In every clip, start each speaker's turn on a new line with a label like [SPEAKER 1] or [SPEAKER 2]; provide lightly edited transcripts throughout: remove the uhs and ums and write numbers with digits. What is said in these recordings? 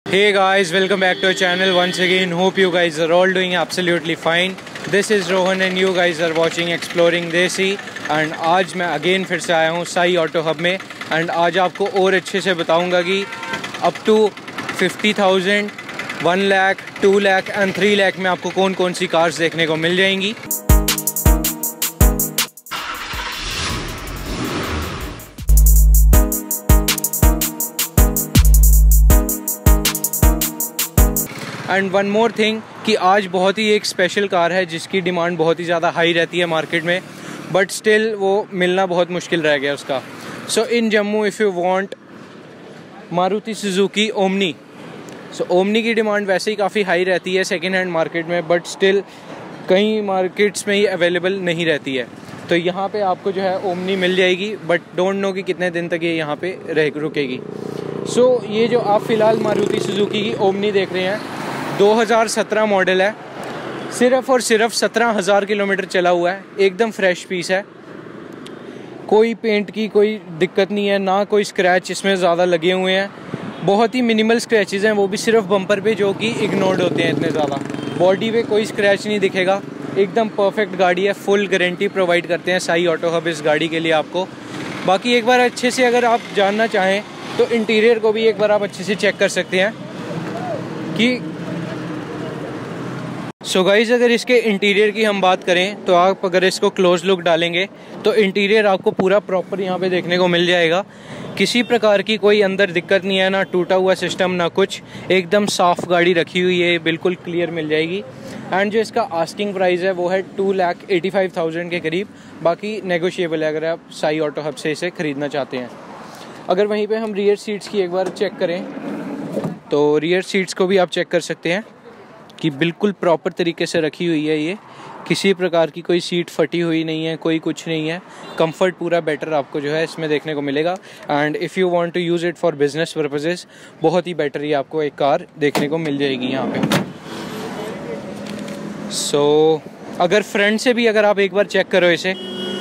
[SPEAKER 1] Hey guys, welcome back to our channel once again. Hope you guys are all doing absolutely fine. This is Rohan and you guys are watching Exploring Desi and आज मैं again फिर से आया हूँ Sai auto hub में and आज आपको और अच्छे से बताऊँगा कि up to 50,000, 1 lakh, 2 lakh and 3 lakh में आपको कौन कौन सी कार्स देखने को मिल जाएंगी। एंड वन मोर थिंग कि आज बहुत ही एक स्पेशल कार है जिसकी डिमांड बहुत ही ज़्यादा हाई रहती है मार्केट में, बट स्टिल वो मिलना बहुत मुश्किल रह गया उसका। So in Jammu if you want Maruti Suzuki Omni, so Omni की डिमांड वैसे ही काफ़ी हाई रहती है सेकेंड हैंड मार्केट में, बट स्टिल कई मार्केट्स में ही अवेलेबल नहीं रहती है। तो यहाँ पे आपको जो है ओमनी मिल जाएगी, बट डोंट नो कि कितने दिन तक ये यहाँ पे रुकेगी। सो ये जो आप फ़िलहाल मारुति सुजुकी की ओमनी देख रहे हैं 2017 मॉडल है, सिर्फ और सिर्फ 17,000 किलोमीटर चला हुआ है, एकदम फ्रेश पीस है, कोई पेंट की कोई दिक्कत नहीं है, ना कोई स्क्रैच इसमें ज़्यादा लगे हुए हैं, बहुत ही मिनिमल स्क्रैचेस हैं, वो भी सिर्फ बम्पर पे जो कि इग्नोर्ड होते हैं इतने ज़्यादा। बॉडी पे कोई स्क्रैच नहीं दिखेगा, एकदम परफेक्ट गाड़ी है, फुल गारंटी प्रोवाइड करते हैं साई ऑटो हब इस गाड़ी के लिए आपको। बाकी एक बार अच्छे से अगर आप जानना चाहें तो इंटीरियर को भी एक बार आप अच्छे से चेक कर सकते हैं कि सो गाइज़ अगर इसके इंटीरियर की हम बात करें तो आप अगर इसको क्लोज लुक डालेंगे तो इंटीरियर आपको पूरा प्रॉपर यहाँ पे देखने को मिल जाएगा। किसी प्रकार की कोई अंदर दिक्कत नहीं है, ना टूटा हुआ सिस्टम ना कुछ, एकदम साफ़ गाड़ी रखी हुई है, बिल्कुल क्लियर मिल जाएगी। एंड जो इसका आस्किंग प्राइस है वो है 2,85,000 के करीब, बाकी नेगोशिएबल है अगर आप साई ऑटो हब से इसे ख़रीदना चाहते हैं। अगर वहीं पर हम रियर सीट्स की एक बार चेक करें तो रियर सीट्स को भी आप चेक कर सकते हैं कि बिल्कुल प्रॉपर तरीके से रखी हुई है, ये किसी प्रकार की कोई सीट फटी हुई नहीं है, कोई कुछ नहीं है, कंफर्ट पूरा बेटर आपको जो है इसमें देखने को मिलेगा। And if you want to use it for business purposes बहुत ही बेटर ही आपको एक कार देखने को मिल जाएगी यहाँ पे। सो अगर फ्रंट से भी अगर आप एक बार चेक करो इसे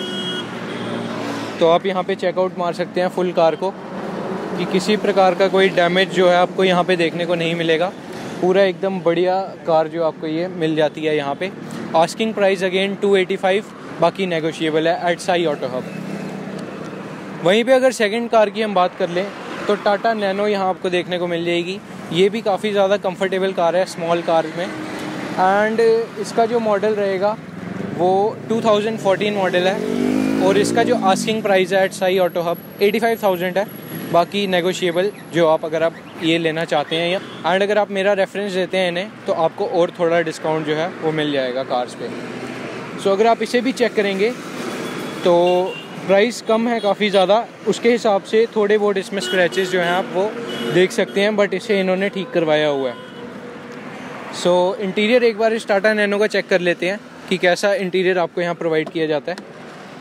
[SPEAKER 1] तो आप यहाँ पे चेकआउट मार सकते हैं फुल कार को कि किसी प्रकार का कोई डैमेज जो है आपको यहाँ पे देखने को नहीं मिलेगा, पूरा एकदम बढ़िया कार जो आपको ये मिल जाती है यहाँ पे। आस्किंग प्राइस अगेन 285, बाकी नेगोशिएबल है एट साई ऑटो हब। वहीं पे अगर सेकंड कार की हम बात कर लें तो टाटा नैनो यहाँ आपको देखने को मिल जाएगी। ये भी काफ़ी ज़्यादा कंफर्टेबल कार है स्मॉल कार में, एंड इसका जो मॉडल रहेगा वो 2014 मॉडल है और इसका जो आस्किंग प्राइस है एट साई ऑटो हब 85,000 है, बाकी नेगोशिएबल जो आप अगर आप ये लेना चाहते हैं या एंड अगर आप मेरा रेफरेंस देते हैं इन्हें तो आपको और थोड़ा डिस्काउंट जो है वो मिल जाएगा कार्स पे। सो अगर आप इसे भी चेक करेंगे तो प्राइस कम है काफ़ी ज़्यादा, उसके हिसाब से थोड़े बहुत इसमें स्क्रैचेस जो हैं आप वो देख सकते हैं, बट इसे इन्होंने ठीक करवाया हुआ है। सो इंटीरियर एक बार इस टाटा नैनो का चेक कर लेते हैं कि कैसा इंटीरियर आपको यहाँ प्रोवाइड किया जाता है।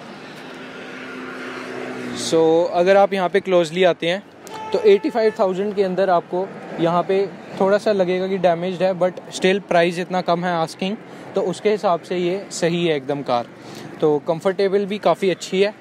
[SPEAKER 1] सो अगर आप यहाँ पे क्लोजली आते हैं तो 85,000 के अंदर आपको यहाँ पे थोड़ा सा लगेगा कि डैमेज्ड है, बट स्टिल प्राइस इतना कम है आस्किंग, तो उसके हिसाब से ये सही है एकदम कार। तो कंफर्टेबल भी काफ़ी अच्छी है।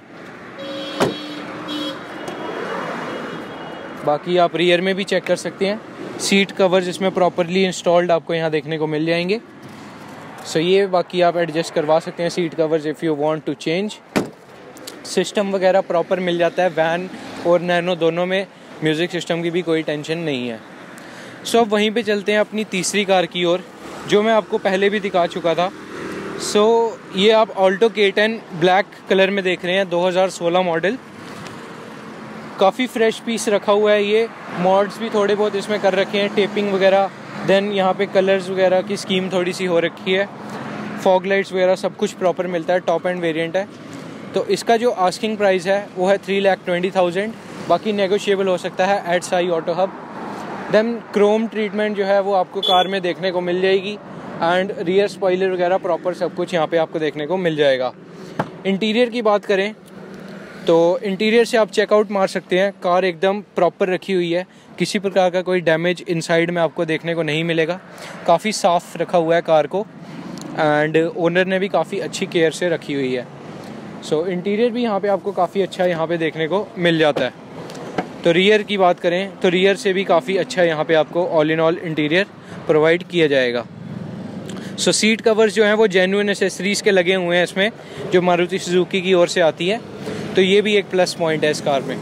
[SPEAKER 1] बाकी आप रियर में भी चेक कर सकते हैं, सीट कवर्स इसमें प्रॉपरली इंस्टॉल्ड आपको यहाँ देखने को मिल जाएंगे। सो ये बाकी आप एडजस्ट करवा सकते हैं seat covers if you want to change. System वगैरह प्रॉपर मिल जाता है, वैन और नैनो दोनों में म्यूज़िक सिस्टम की भी कोई टेंशन नहीं है। सो अब वहीं पे चलते हैं अपनी तीसरी कार की ओर जो मैं आपको पहले भी दिखा चुका था। सो ये आप ऑल्टो K10 ब्लैक कलर में देख रहे हैं, 2016 मॉडल, काफ़ी फ्रेश पीस रखा हुआ है। ये मॉड्स भी थोड़े बहुत इसमें कर रखे हैं, टेपिंग वगैरह, देन यहाँ पे कलर्स वगैरह की स्कीम थोड़ी सी हो रखी है, फॉग लाइट्स वगैरह सब कुछ प्रॉपर मिलता है, टॉप एंड वेरिएंट है। तो इसका जो आस्किंग प्राइस है वो है 3,20,000, बाकी नेगोशिएबल हो सकता है at Sai auto hub. Then chrome treatment जो है वो आपको कार में देखने को मिल जाएगी एंड रियर स्पॉइलर वगैरह प्रॉपर सब कुछ यहाँ पे आपको देखने को मिल जाएगा। इंटीरियर की बात करें तो इंटीरियर से आप चेकआउट मार सकते हैं, कार एकदम प्रॉपर रखी हुई है, किसी प्रकार का कोई डैमेज इनसाइड में आपको देखने को नहीं मिलेगा, काफ़ी साफ़ रखा हुआ है कार को एंड ओनर ने भी काफ़ी अच्छी केयर से रखी हुई है। सो इंटीरियर भी यहाँ पे आपको काफ़ी अच्छा यहाँ पे देखने को मिल जाता है। तो रियर की बात करें तो रियर से भी काफ़ी अच्छा यहाँ पे आपको all in all interior provide किया जाएगा। सो सीट कवर्स जो हैं वो जेन्युइन एसेसरीज़ के लगे हुए हैं इसमें, जो मारुति सुजुकी की ओर से आती है, तो ये भी एक प्लस पॉइंट है इस कार में।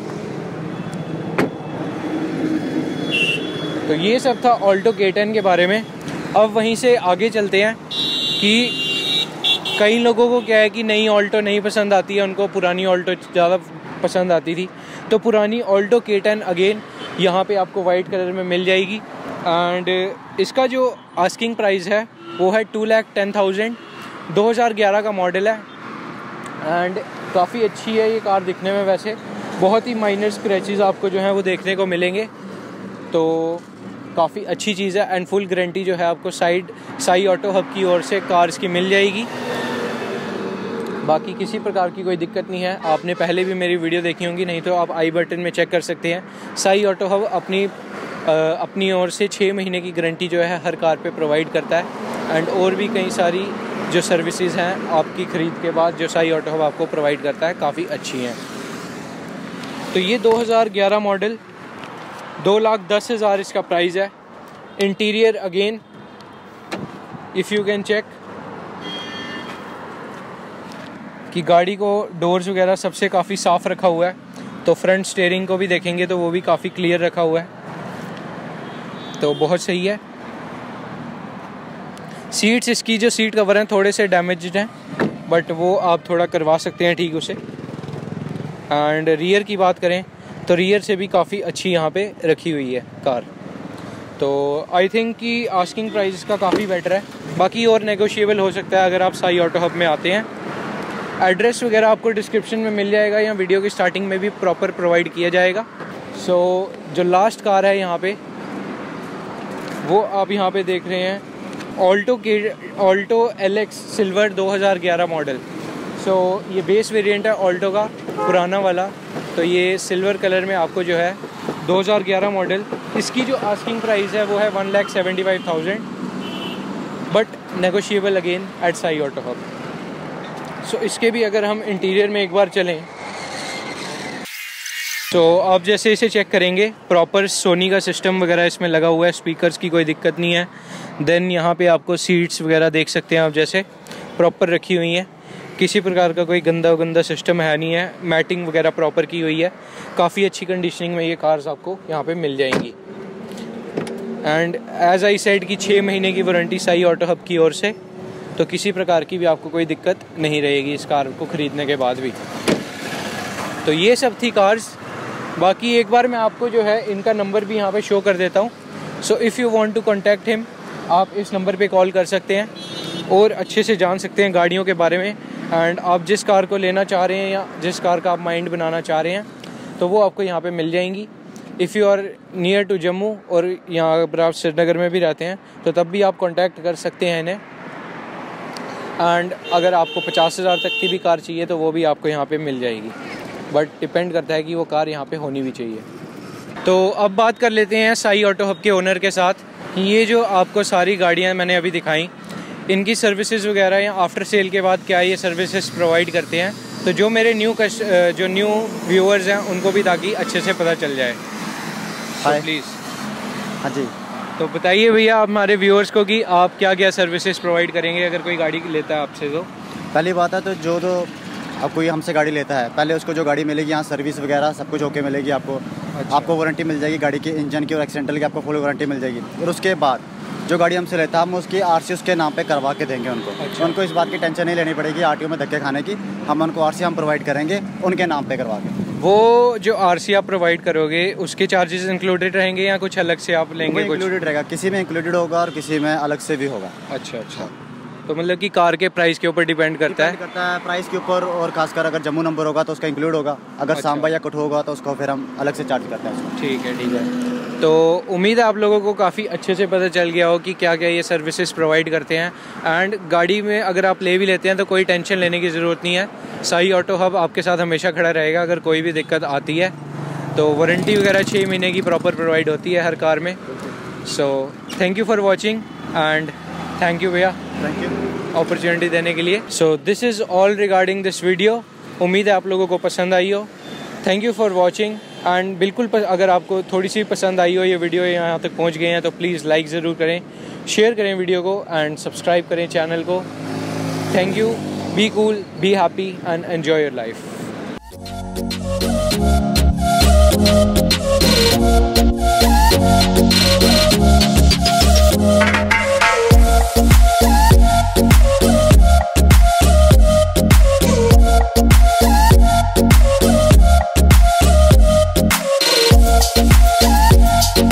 [SPEAKER 1] तो ये सब था ऑल्टो K10 के बारे में। अब वहीं से आगे चलते हैं कि कई लोगों को क्या है कि नई ऑल्टो नहीं पसंद आती है, उनको पुरानी ऑल्टो ज़्यादा पसंद आती थी। तो पुरानी ऑल्टो K10 अगेन यहाँ पे आपको वाइट कलर में मिल जाएगी। एंड इसका जो आस्किंग प्राइस है वो है 2,10,000। 2011 का मॉडल है एंड काफ़ी अच्छी है ये कार दिखने में। वैसे बहुत ही माइनर स्क्रैचेस आपको जो है वो देखने को मिलेंगे, तो काफ़ी अच्छी चीज़ है। एंड फुल गारंटी जो है आपको साई ऑटो हब की ओर से कार्स की मिल जाएगी। बाकी किसी प्रकार की कोई दिक्कत नहीं है। आपने पहले भी मेरी वीडियो देखी होंगी, नहीं तो आप आई बटन में चेक कर सकते हैं। साई ऑटो हब अपनी ओर से 6 महीने की गारंटी जो है हर कार पे प्रोवाइड करता है। एंड और भी कई सारी जो सर्विसेज हैं आपकी ख़रीद के बाद जो साई ऑटो हब आपको प्रोवाइड करता है, काफ़ी अच्छी हैं। तो ये 2011 मॉडल 2,10,000 इसका प्राइस है। Interior again if you can check कि गाड़ी को डोर्स वगैरह सबसे काफ़ी साफ़ रखा हुआ है। तो फ्रंट स्टीयरिंग को भी देखेंगे तो वो भी काफ़ी क्लियर रखा हुआ है, तो बहुत सही है। सीट्स, इसकी जो सीट कवर हैं थोड़े से डैमेज्ड हैं, बट वो आप थोड़ा करवा सकते हैं ठीक उसे। एंड रियर की बात करें तो रियर से भी काफ़ी अच्छी यहाँ पे रखी हुई है कार। तो आई थिंक कि आस्किंग प्राइस का काफ़ी बेटर है। बाकी और नेगोशिएबल हो सकता है अगर आप साई ऑटो हब में आते हैं। एड्रेस वगैरह आपको डिस्क्रिप्शन में मिल जाएगा या वीडियो की स्टार्टिंग में भी प्रॉपर प्रोवाइड किया जाएगा। सो जो लास्ट कार है यहाँ पे वो आप यहाँ पे देख रहे हैं Alto LX silver 2011 model. So ये बेस वेरिएंट है ऑल्टो का पुराना वाला। तो ये सिल्वर कलर में आपको जो है 2011 मॉडल, इसकी जो आस्किंग प्राइस है वो है 1,75,000, but negotiable again at Sai auto hub. So इसके भी अगर हम इंटीरियर में एक बार चलें तो आप जैसे इसे चेक करेंगे प्रॉपर सोनी का सिस्टम वगैरह इसमें लगा हुआ है, स्पीकर्स की कोई दिक्कत नहीं है। देन यहाँ पे आपको सीट्स वगैरह देख सकते हैं आप, जैसे प्रॉपर रखी हुई हैं, किसी प्रकार का कोई गंदा सिस्टम है नहीं है। मैटिंग वगैरह प्रॉपर की हुई है, काफ़ी अच्छी कंडीशनिंग में ये कार्स आपको यहाँ पे मिल जाएंगी। एंड एज आई सेड कि 6 महीने की वारंटी साई ऑटो हब की ओर से, तो किसी प्रकार की भी आपको कोई दिक्कत नहीं रहेगी इस कार को ख़रीदने के बाद भी। तो ये सब थी कार्स। बाकी एक बार मैं आपको जो है इनका नंबर भी यहाँ पे शो कर देता हूँ। So if you want to contact him, आप इस नंबर पे कॉल कर सकते हैं और अच्छे से जान सकते हैं गाड़ियों के बारे में। एंड आप जिस कार को लेना चाह रहे हैं या जिस कार का आप माइंड बनाना चाह रहे हैं तो वो आपको यहाँ पे मिल जाएंगी। If you are near to Jammu और यहाँ अगर आप श्रीनगर में भी रहते हैं तो तब भी आप कॉन्टैक्ट कर सकते हैं इन्हें। एंड अगर आपको 50,000 तक की भी कार चाहिए तो वो भी आपको यहाँ पे मिल जाएगी, बट डिपेंड करता है कि वो कार यहाँ पे होनी भी चाहिए। तो अब बात कर लेते हैं साई ऑटो हब के ओनर के साथ। ये जो आपको सारी गाड़ियाँ मैंने अभी दिखाई, इनकी सर्विसेज वगैरह या आफ्टर सेल के बाद क्या ये सर्विसेज प्रोवाइड करते हैं, तो जो मेरे न्यू व्यूअर्स हैं उनको भी ताकि अच्छे से पता चल जाए। तो प्लीज़। हाँ जी, तो बताइए भैया आप हमारे व्यूअर्स को कि आप क्या क्या सर्विसेज प्रोवाइड करेंगे अगर कोई गाड़ी लेता है आपसे। तो
[SPEAKER 2] पहली बात है तो अब कोई हमसे गाड़ी लेता है, पहले उसको जो गाड़ी मिलेगी यहाँ सर्विस वगैरह सब कुछ ओके मिलेगी आपको। अच्छा। आपको वारंटी मिल जाएगी गाड़ी की, इंजन की और एक्सीडेंटल की आपको फुल वारंटी मिल जाएगी। और उसके बाद जो गाड़ी हमसे लेता है हम उसकी RC उसके नाम पे करवा के देंगे उनको। अच्छा। उनको इस बात की टेंशन नहीं लेनी पड़ेगी RTO में धक्के खाने की। हम उनको RC हम प्रोवाइड करेंगे उनके नाम पे करवा के।
[SPEAKER 1] वो जो RC आप प्रोवाइड करोगे उसके चार्जेस इंक्लूडेड रहेंगे या कुछ अलग से आप लेंगे?
[SPEAKER 2] इंक्लूडेड रहेगा, किसी में इंक्लूडेड होगा और किसी में अलग से भी होगा।
[SPEAKER 1] अच्छा अच्छा, तो मतलब कि कार के प्राइस के ऊपर डिपेंड करता है
[SPEAKER 2] प्राइस के ऊपर। और खासकर अगर जम्मू नंबर होगा तो उसका इंक्लूड होगा, अगर अच्छा। सांबा या कठुआ होगा तो उसको फिर हम अलग से चार्ज करते हैं।
[SPEAKER 1] ठीक है। तो उम्मीद है आप लोगों को काफ़ी अच्छे से पता चल गया हो कि क्या क्या ये सर्विसेज प्रोवाइड करते हैं। एंड गाड़ी में अगर आप ले भी लेते हैं तो कोई टेंशन लेने की ज़रूरत नहीं है। साई ऑटो हब आपके साथ हमेशा खड़ा रहेगा अगर कोई भी दिक्कत आती है। तो वारंटी वगैरह 6 महीने की प्रॉपर प्रोवाइड होती है हर कार में। So thank you for watching and thank you भैया,
[SPEAKER 2] थैंक यू
[SPEAKER 1] अपॉर्चुनिटी देने के लिए। So this is all regarding this video. उम्मीद है आप लोगों को पसंद आई हो। Thank you for watching and बिल्कुल अगर आपको थोड़ी सी पसंद आई हो ये वीडियो, यहाँ तक पहुँच गए हैं, तो प्लीज़ लाइक ज़रूर करें, शेयर करें वीडियो को एंड सब्सक्राइब करें चैनल को। Thank you. Be cool, be happy and enjoy your life.